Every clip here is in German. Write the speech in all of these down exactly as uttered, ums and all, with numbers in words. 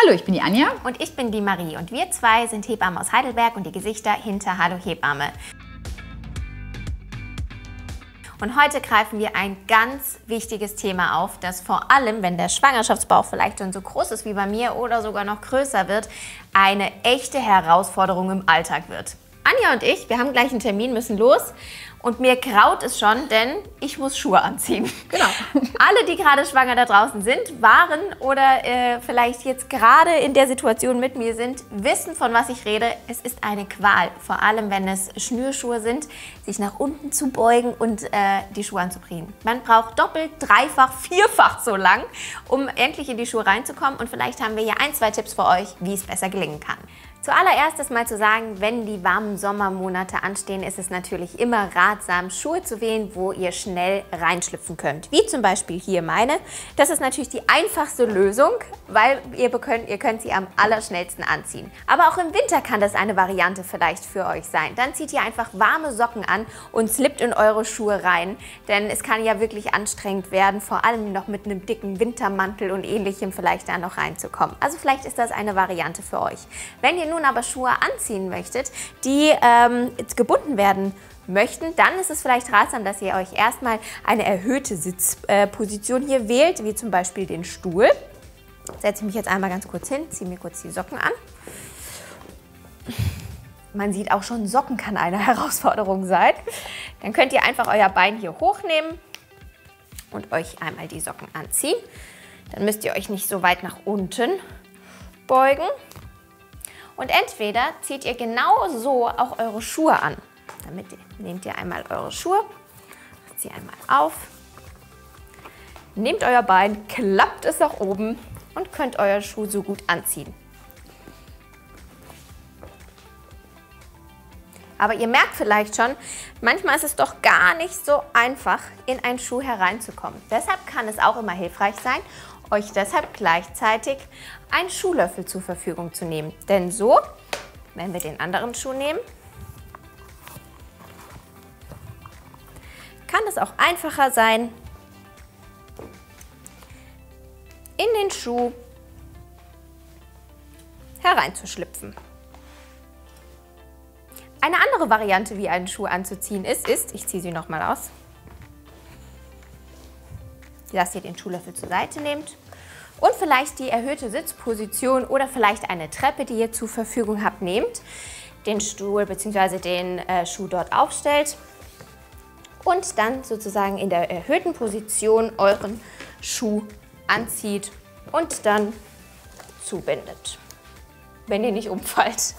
Hallo, ich bin die Anja. Und ich bin die Marie und wir zwei sind Hebammen aus Heidelberg und die Gesichter hinter Hallo Hebamme. Und heute greifen wir ein ganz wichtiges Thema auf, das vor allem, wenn der Schwangerschaftsbauch vielleicht schon so groß ist wie bei mir oder sogar noch größer wird, eine echte Herausforderung im Alltag wird. Anja und ich, wir haben gleich einen Termin, müssen los. Und mir graut es schon, denn ich muss Schuhe anziehen. Genau. Alle, die gerade schwanger da draußen sind, waren oder äh, vielleicht jetzt gerade in der Situation mit mir sind, wissen, von was ich rede. Es ist eine Qual, vor allem wenn es Schnürschuhe sind, sich nach unten zu beugen und äh, die Schuhe anzubringen. Man braucht doppelt, dreifach, vierfach so lang, um endlich in die Schuhe reinzukommen. Und vielleicht haben wir hier ein, zwei Tipps für euch, wie es besser gelingen kann. Zuallererst ist mal zu sagen, wenn die warmen Sommermonate anstehen, ist es natürlich immer ratsam, Schuhe zu wählen, wo ihr schnell reinschlüpfen könnt. Wie zum Beispiel hier meine. Das ist natürlich die einfachste Lösung, weil ihr könnt, ihr könnt sie am allerschnellsten anziehen. Aber auch im Winter kann das eine Variante vielleicht für euch sein. Dann zieht ihr einfach warme Socken an und slippt in eure Schuhe rein. Denn es kann ja wirklich anstrengend werden, vor allem noch mit einem dicken Wintermantel und ähnlichem vielleicht da noch reinzukommen. Also vielleicht ist das eine Variante für euch. Wenn ihr nun aber Schuhe anziehen möchtet, die ähm, gebunden werden möchten, dann ist es vielleicht ratsam, dass ihr euch erstmal eine erhöhte Sitzposition äh, hier wählt, wie zum Beispiel den Stuhl. Setze ich mich jetzt einmal ganz kurz hin, ziehe mir kurz die Socken an. Man sieht auch schon, Socken kann eine Herausforderung sein. Dann könnt ihr einfach euer Bein hier hochnehmen und euch einmal die Socken anziehen. Dann müsst ihr euch nicht so weit nach unten beugen. Und entweder zieht ihr genau so auch eure Schuhe an. Damit nehmt ihr einmal eure Schuhe, macht sie einmal auf, nehmt euer Bein, klappt es nach oben und könnt euer Schuh so gut anziehen. Aber ihr merkt vielleicht schon, manchmal ist es doch gar nicht so einfach, in einen Schuh hereinzukommen. Deshalb kann es auch immer hilfreich sein, euch deshalb gleichzeitig einen Schuhlöffel zur Verfügung zu nehmen. Denn so, wenn wir den anderen Schuh nehmen, kann es auch einfacher sein, in den Schuh hereinzuschlüpfen. Eine andere Variante, wie einen Schuh anzuziehen ist, ist, ich ziehe sie nochmal aus, dass ihr den Schuhlöffel zur Seite nehmt und vielleicht die erhöhte Sitzposition oder vielleicht eine Treppe, die ihr zur Verfügung habt, nehmt, den Stuhl bzw. den äh, Schuh dort aufstellt und dann sozusagen in der erhöhten Position euren Schuh anzieht und dann zubindet, wenn ihr nicht umfallt.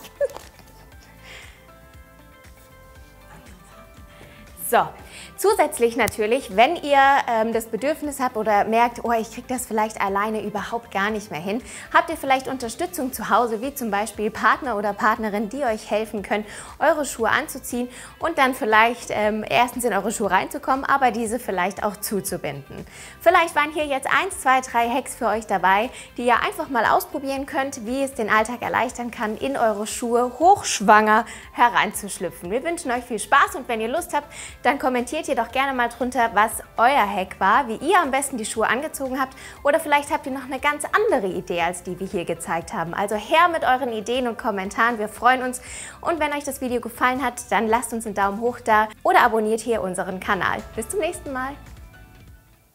So. Zusätzlich natürlich, wenn ihr ähm, das Bedürfnis habt oder merkt, oh, ich kriege das vielleicht alleine überhaupt gar nicht mehr hin, habt ihr vielleicht Unterstützung zu Hause, wie zum Beispiel Partner oder Partnerin, die euch helfen können, eure Schuhe anzuziehen und dann vielleicht ähm, erstens in eure Schuhe reinzukommen, aber diese vielleicht auch zuzubinden. Vielleicht waren hier jetzt eins, zwei, drei Hacks für euch dabei, die ihr einfach mal ausprobieren könnt, wie es den Alltag erleichtern kann, in eure Schuhe hochschwanger hereinzuschlüpfen. Wir wünschen euch viel Spaß und wenn ihr Lust habt, dann kommentiert ihr doch gerne mal drunter, was euer Hack war, wie ihr am besten die Schuhe angezogen habt oder vielleicht habt ihr noch eine ganz andere Idee, als die wir hier gezeigt haben. Also her mit euren Ideen und Kommentaren, wir freuen uns und wenn euch das Video gefallen hat, dann lasst uns einen Daumen hoch da oder abonniert hier unseren Kanal. Bis zum nächsten Mal.